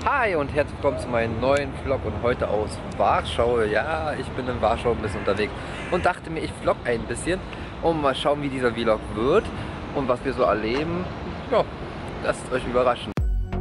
Hi und herzlich willkommen zu meinem neuen Vlog und heute aus Warschau. Ja, ich bin in Warschau ein bisschen unterwegs und dachte mir, ich vlog ein bisschen und mal schauen, wie dieser Vlog wird und was wir so erleben. Ja, lasst euch überraschen.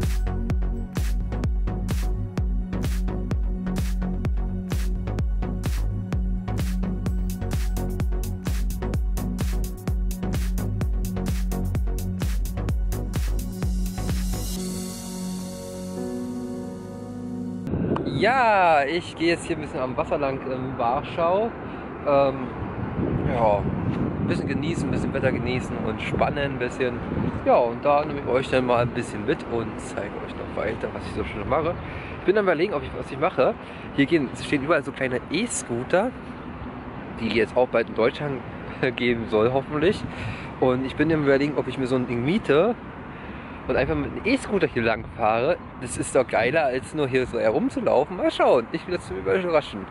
Ja, ich gehe jetzt hier ein bisschen am Wasser lang in Warschau. Ja, ein bisschen genießen, ein bisschen Wetter genießen und spannen ein bisschen. Ja, und da nehme ich euch dann mal ein bisschen mit und zeige euch noch weiter, was ich so schön mache. Ich bin am Überlegen, was ich mache. Hier stehen überall so kleine E-Scooter, die jetzt auch bald in Deutschland geben soll, hoffentlich. Und ich bin am Überlegen, ob ich mir so ein Ding miete und einfach mit einem E-Scooter hier lang fahre. Das ist doch geiler, als nur hier so herumzulaufen. Mal schauen, ich will das überraschen.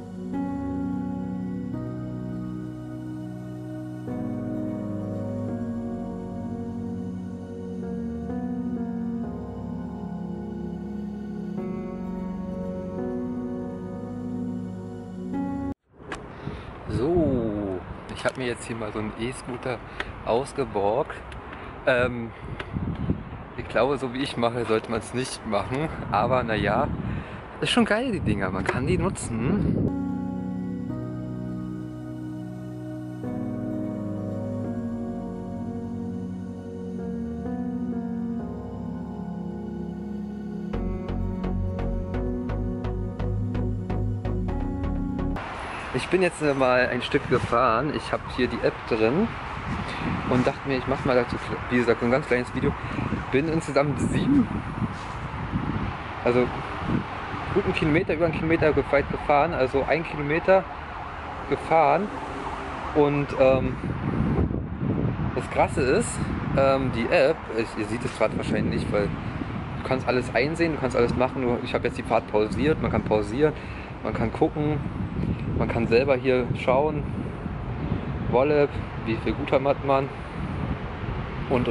So, ich habe mir jetzt hier mal so einen E-Scooter ausgeborgt. Ich glaube, so wie ich mache, sollte man es nicht machen. Aber naja, ist schon geil, die Dinger. Man kann die nutzen. Ich bin jetzt mal ein Stück gefahren. Ich habe hier die App drin und dachte mir, ich mache mal dazu, wie gesagt, ein ganz kleines Video. Bin insgesamt 7, also guten Kilometer, über einen Kilometer weit gefahren, also 1 Kilometer gefahren. Und das Krasse ist, die App, ihr seht es gerade wahrscheinlich nicht, weil du kannst alles einsehen, du kannst alles machen. Ich habe jetzt die Fahrt pausiert, man kann pausieren, man kann gucken, man kann selber hier schauen, Wolle, wie viel Guthaben hat man und.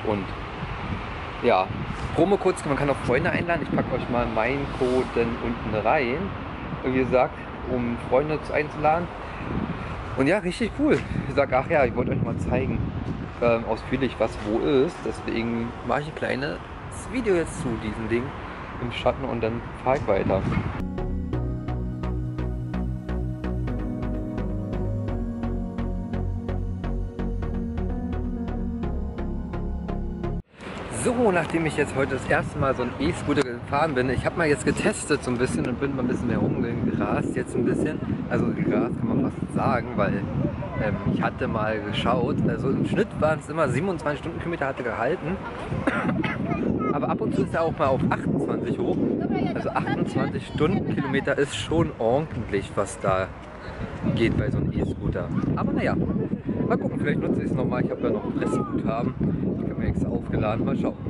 Ja, Promo-Codes, man kann auch Freunde einladen. Ich packe euch mal meinen Code dann unten rein, wie gesagt, um Freunde einzuladen. Und ja, richtig cool. Ich sage, ach ja, ich wollte euch mal zeigen, ausführlich, was wo ist. Deswegen mache ich ein kleines Video jetzt zu diesem Ding im Schatten und dann fahre ich weiter. So, nachdem ich jetzt heute das erste Mal so ein E-Scooter gefahren bin, ich habe mal jetzt getestet so ein bisschen und bin mal ein bisschen mehr rumgerast jetzt ein bisschen. Also gerast kann man fast sagen, weil ich hatte mal geschaut, also im Schnitt waren es immer 27 Stundenkilometer hatte gehalten. Aber ab und zu ist er auch mal auf 28 hoch. Also 28 Stundenkilometer ist schon ordentlich, was da geht bei so einem E-Scooter. Aber naja, mal gucken, vielleicht nutze ich es nochmal. Ich habe ja noch Restguthaben. Ich habe mir extra aufgeladen. Mal schauen.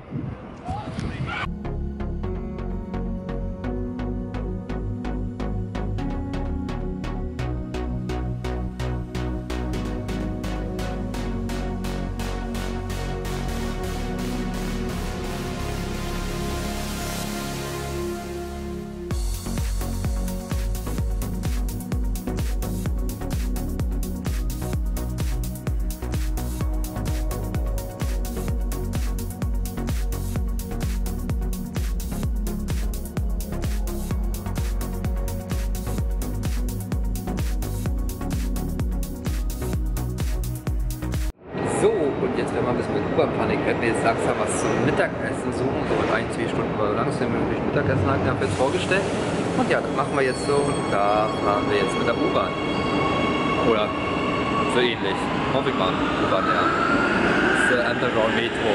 So, und jetzt werden wir ein bisschen mit U-Bahn-Panik. Ich werde mir jetzt langsam was zum Mittagessen suchen, so in 1-2 Stunden mal langsam möglich Mittagessen habe ich mir jetzt vorgestellt. Und ja, das machen wir jetzt so und da fahren wir jetzt mit der U-Bahn. Oder so ähnlich. Hoffe ich mal, U-Bahn, ja. Das ist der Underground Metro.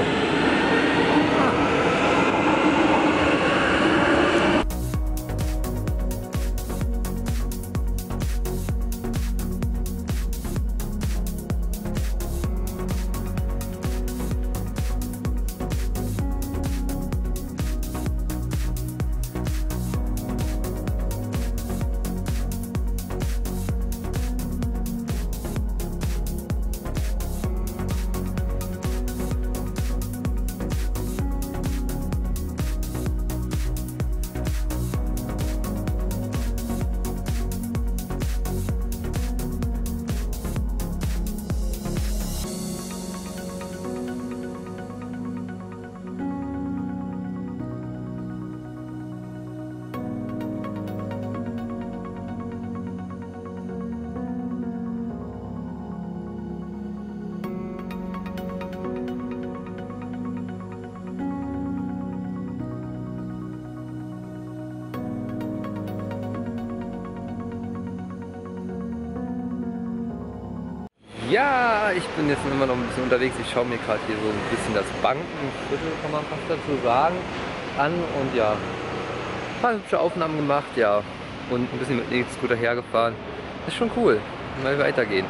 Ja, ich bin jetzt immer noch ein bisschen unterwegs. Ich schaue mir gerade hier so ein bisschen das Bankenviertel, kann man fast dazu sagen, an. Und ja, ein paar hübsche Aufnahmen gemacht, ja. Und ein bisschen mit dem E-Scooter hergefahren. Ist schon cool. Mal weitergehen.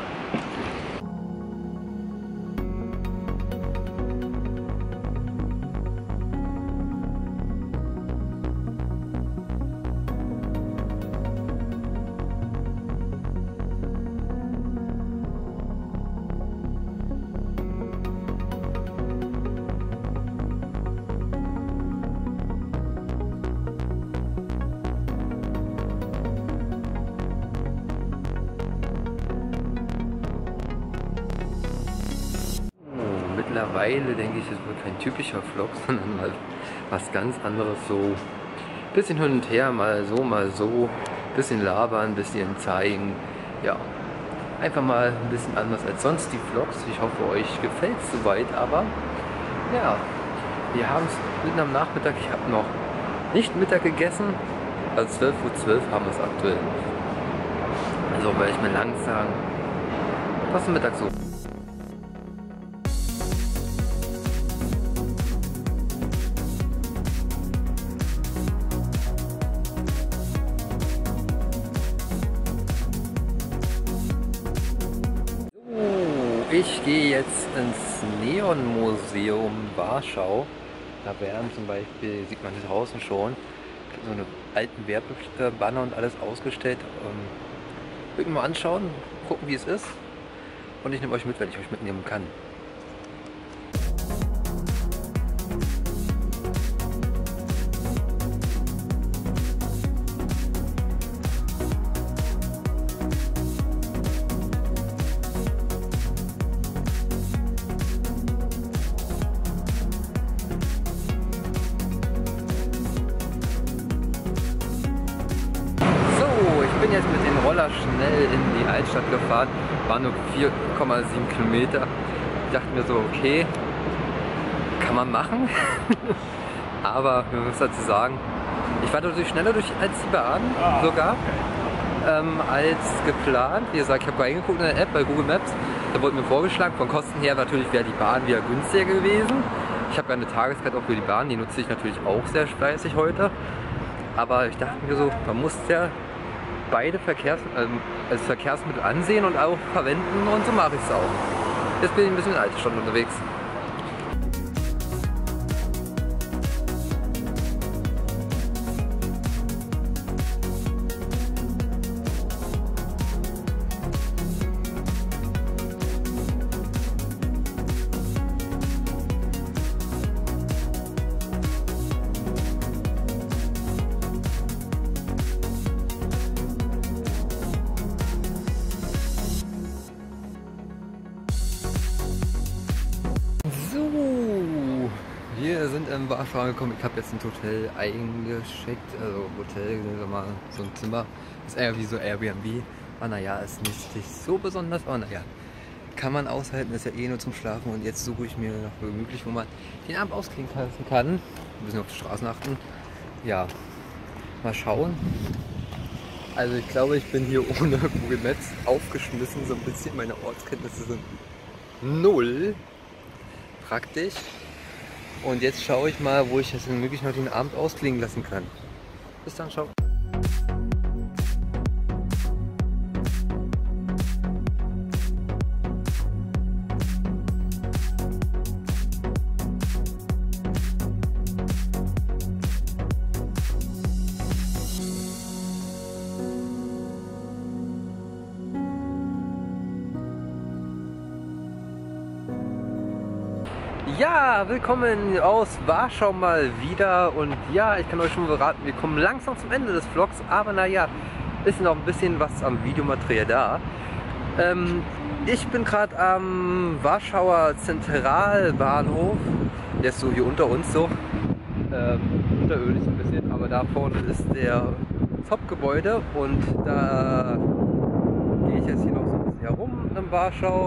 Mittlerweile denke ich, es wird kein typischer Vlog, sondern mal was ganz anderes. So ein bisschen hin und her, mal so, bisschen labern, ein bisschen zeigen. Ja, einfach mal ein bisschen anders als sonst die Vlogs. Ich hoffe, euch gefällt es soweit, aber ja, wir haben es mitten am Nachmittag. Ich habe noch nicht Mittag gegessen, also 12:12 Uhr haben wir es aktuell. Also werde ich mir langsam was ist Mittag so. Ich gehe jetzt ins Neon-Museum Warschau. Da werden zum Beispiel, sieht man hier draußen schon, so eine alten Werbebanner und alles ausgestellt. Würde mir mal anschauen, gucken wie es ist. Und ich nehme euch mit, wenn ich euch mitnehmen kann. Ich bin jetzt mit dem Roller schnell in die Altstadt gefahren, war nur 4,7 Kilometer. Ich dachte mir so, okay, kann man machen, aber wir müssen dazu sagen, ich war natürlich schneller als die Bahn sogar, als geplant. Wie gesagt, ich habe reingeguckt in der App bei Google Maps, da wurde mir vorgeschlagen, von Kosten her natürlich wäre die Bahn wieder günstiger gewesen. Ich habe ja eine Tageskarte auch für die Bahn, die nutze ich natürlich auch sehr fleißig heute, aber ich dachte mir so, man muss ja beide als Verkehrsmittel ansehen und auch verwenden, und so mache ich es auch. Jetzt bin ich ein bisschen in Altstadt unterwegs. Wir sind in Warschau angekommen. Ich habe jetzt ein Hotel eingeschickt. Also Hotel, mal so ein Zimmer. Ist eher wie so Airbnb. Aber naja, ist nicht so besonders. Aber naja, kann man aushalten. Ist ja eh nur zum Schlafen. Und jetzt suche ich mir noch gemütlich, wo man den Abend ausklingen kann. Ein bisschen auf die Straßen achten. Ja, mal schauen. Also ich glaube, ich bin hier ohne Google Maps aufgeschmissen. So ein bisschen. Meine Ortskenntnisse sind null. Praktisch. Und jetzt schaue ich mal, wo ich das möglich noch den Abend ausklingen lassen kann. Bis dann, ciao. Ja, willkommen aus Warschau mal wieder, und ja, ich kann euch schon beraten, wir kommen langsam zum Ende des Vlogs, aber naja, ist noch ein bisschen was am Videomaterial da. Ich bin gerade am Warschauer Zentralbahnhof, der ist so hier unter uns so, unterirdisch ein bisschen, aber da vorne ist der Top-Gebäude, und da gehe ich jetzt hier noch so ein bisschen herum in Warschau.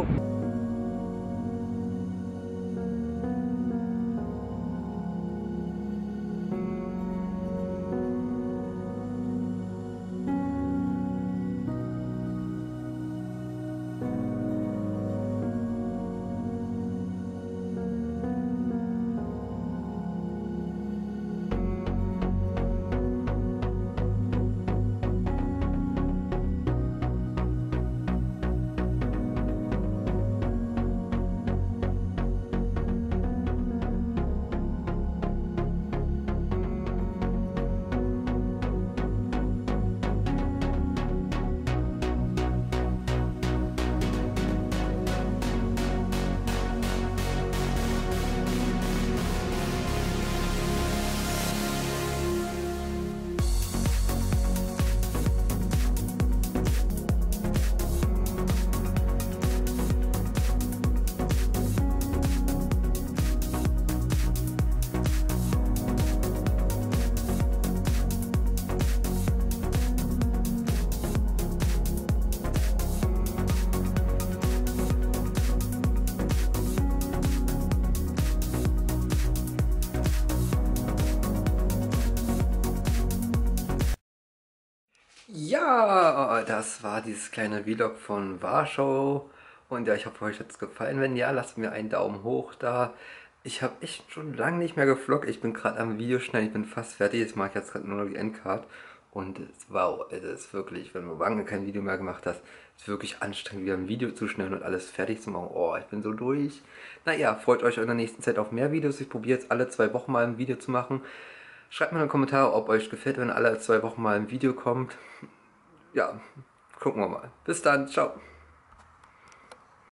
Ja, das war dieses kleine Vlog von Warschau. Und ja, ich hoffe, euch hat es gefallen. Wenn ja, lasst mir einen Daumen hoch da. Ich habe echt schon lange nicht mehr gevloggt. Ich bin gerade am Videoschneiden, ich bin fast fertig. Jetzt mache ich jetzt gerade nur noch die Endcard. Und wow, es ist wirklich, wenn du lange kein Video mehr gemacht hast, ist wirklich anstrengend, wieder ein Video zu schneiden und alles fertig zu machen. Oh, ich bin so durch. Naja, freut euch in der nächsten Zeit auf mehr Videos. Ich probiere jetzt alle 2 Wochen mal ein Video zu machen. Schreibt mir in den Kommentar, ob euch gefällt, wenn alle 2 Wochen mal ein Video kommt. Ja, gucken wir mal. Bis dann, ciao.